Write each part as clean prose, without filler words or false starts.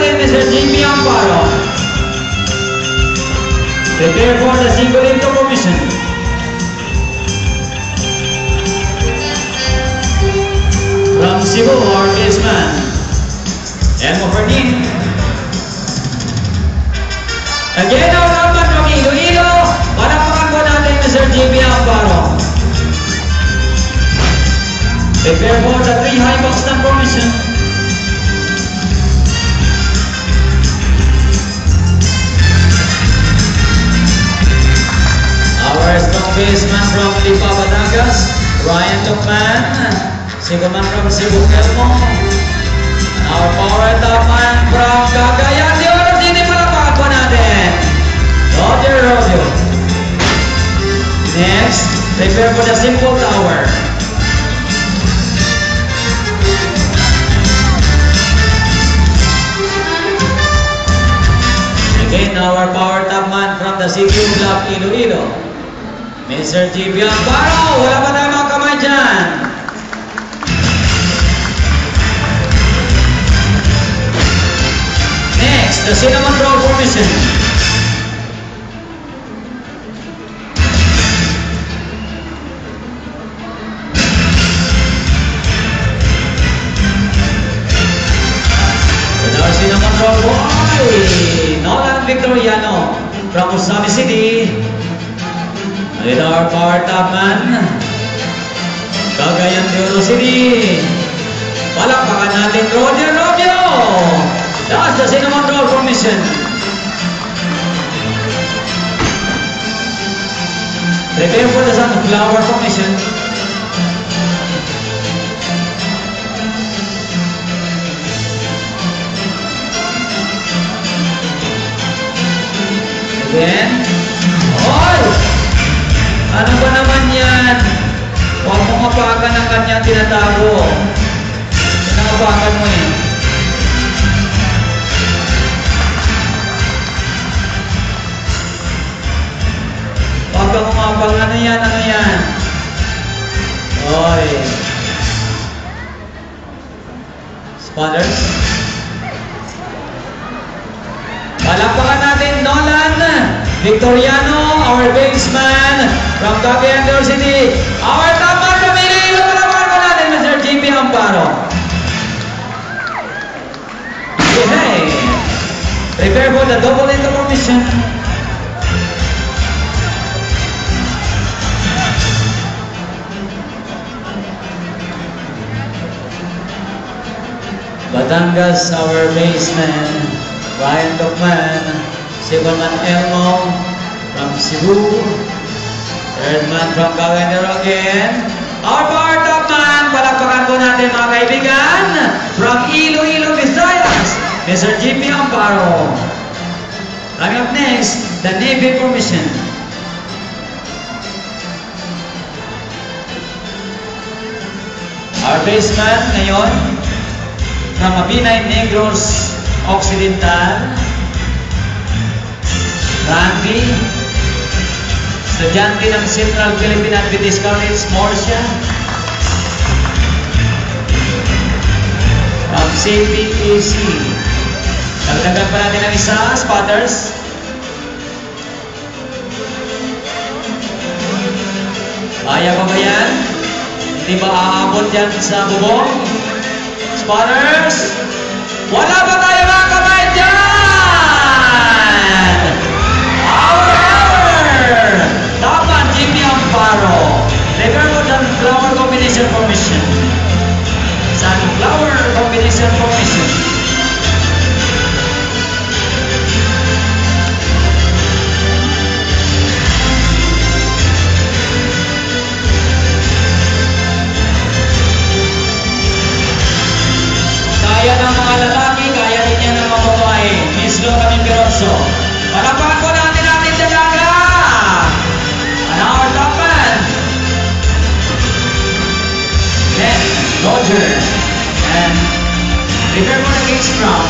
natin, Mr. Jimmy Amparo. Prepare for the single into formation. From Cebu, our baseman, Elmo Ferdin. Again, our raman from Iloilo. Panapakan po natin, Mr. Jimmy Amparo. Prepare for the 3 high box stand formation. Our strong baseman from Lipa, Batangas, Ryan Tukman. Single man from Cebu, Elmo. Our power top man from Cagayan de Oro. Sini palapakan po natin, Roger Robio. Next, prepare for the simple tower. Again, our power top man from the city of Bluff, Iloilo, Mr. Jimmy Amparo. Wala pa tayo mga kamay dyan. Next, the cinnamon roll formation. With our cinnamon roll boy, Nolan Victoriano from Usami City. With our power top man, Cagayan de Oro City. Palakpakan natin, Roger Robio. That's the cinnamon roll formation. Prepare for the sunflower formation. Again. Oy! Ano ba naman yan? Huwag mong apakan ang kanyang tinatago. Pinapakan mo eh. Huwag kang umapang. Ano yan? Ano yan? Oy. Spotters. Palakpakan natin, Nolan Victoriano, our baseman from Cagayan de Oro City. Our top man from Iloilo. Palakpakan po natin, Mr. Jimmy Amparo. Okay. Prepare for the double into formation. Batangas, our baseman, Ryan Tukman. Second man, Elmo from Cebu. Third man from Cagayan de Oro again. Our power top man, palakpakan po natin mga kaibigan, from Iloilo, Visayas, Mr. Jimmy Amparo. Coming up next, the Navy formation. Our baseman ngayon, from Mabinay, Negros Occidental, Randy, estudyante ng Central Philippine Adventist College, Morsia, from CPAC. Dagdagan pa natin ang isa, spotters. Kaya ba ba yan? Hindi ba aabot yan sa bubong? Spotters! Wala ba tayo mga kamay dyan? Our Tapan Jimmy Amparo. Prepare for the flower combination formation. Sunflower combination formation. Kaya ng mga lalaki, kaya din yan ng mga babae. Miss Laura Mimperoso. Palakpakan po natin dalaga. And our top man. Then, Roger. And prepare for the King's Crown.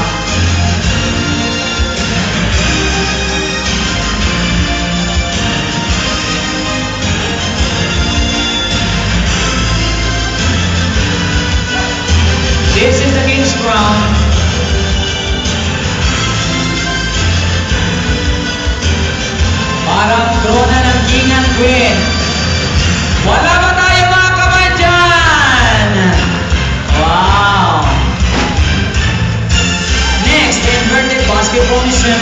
This is the King's Crown. Lucky formation.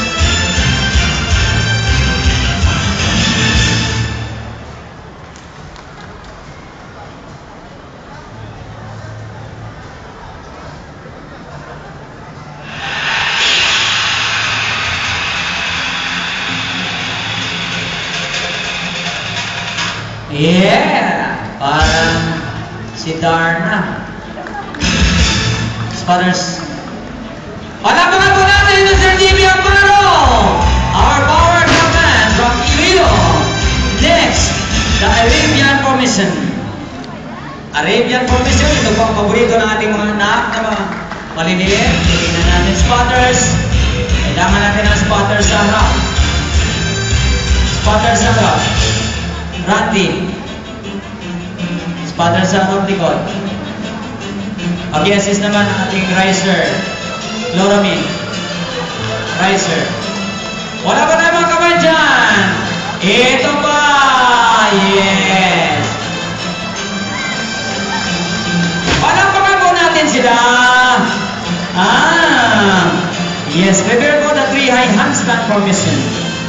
Yeah! Parang si Darna. Spotters. Palapakan po natin yung Sir Jimmy Amparo, our power man from Iloilo. Next, the Arabian Formation. Arabian Formation, ito po ang paborito ng ating mga anak na mga maliliit. Tingnan natin spotters. Kailangan natin ang spotters sa harap. Spotters sa harap. Randy. Spotters sa harap likod. Mag-i-assist naman ang ating riser. Loramin. Riser. Wala ba na mga kamay dyan? Ito pa! Yes! Palapakan po natin sila! Yes, prepare po the 3 high handstand formation.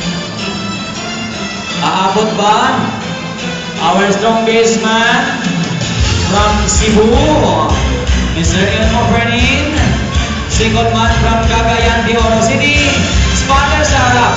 Aabot ba? Our strong baseman from Cebu, Mr. Elmo Fernin. Single man from Cagayan de Oro City, spotter sa harap.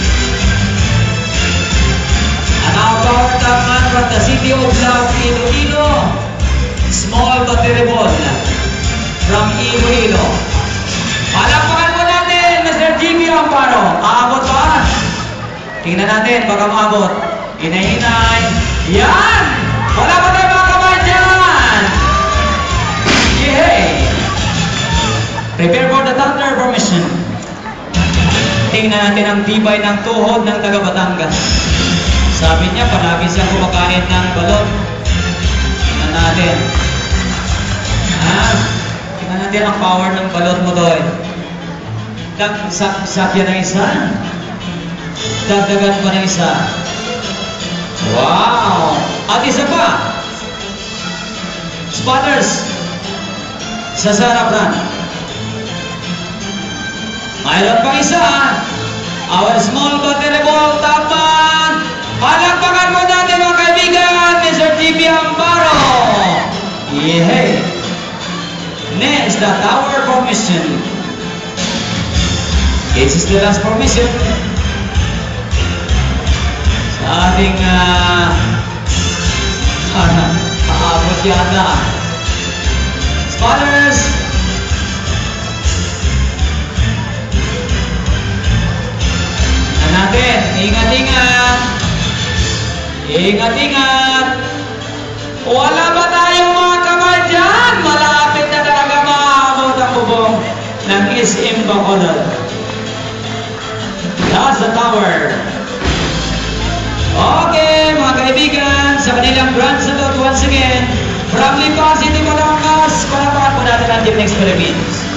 And our power top man from the city of Love, Iloilo, small but terrible from Iloilo. Palapakan mo natin, Mr. Jimmy Amparo. Aabot ba? Tingnan natin, baka maabot. Hinay-hinay. Yan! Wala ba tayo mga kamay dyan? Yay! Prepare for the Thunder Formation. Tingnan natin ang tibay ng tuhod ng taga Batangas. Sabi niya, palagi siya kumakain ng balot. Tingnan natin. Tingnan natin ang power ng balot mo doon. Sakyan na isa. Dagdagan pa na isa. Wow! At isa pa. Spotters. Sa sarap. Mayroon pang isa. Our small but terrible top man. Palakpakan mo natin mga kaibigan, Mr. Jimmy Amparo. Yehey! Next, the tower formation. This is the last formation. Sa ating paabot yata. Spotters. Natin, ingat-ingat. Ingat-ingat. Wala ba tayong mga kamay dyan? Malapit na talaga maabot ang bubong ng SM Bacolod. That's the tower. Okay, mga kaibigan, sa kanilang grand salute once again, from Lipa City, Batangas, palapakan po natin ang Team Next Philippines.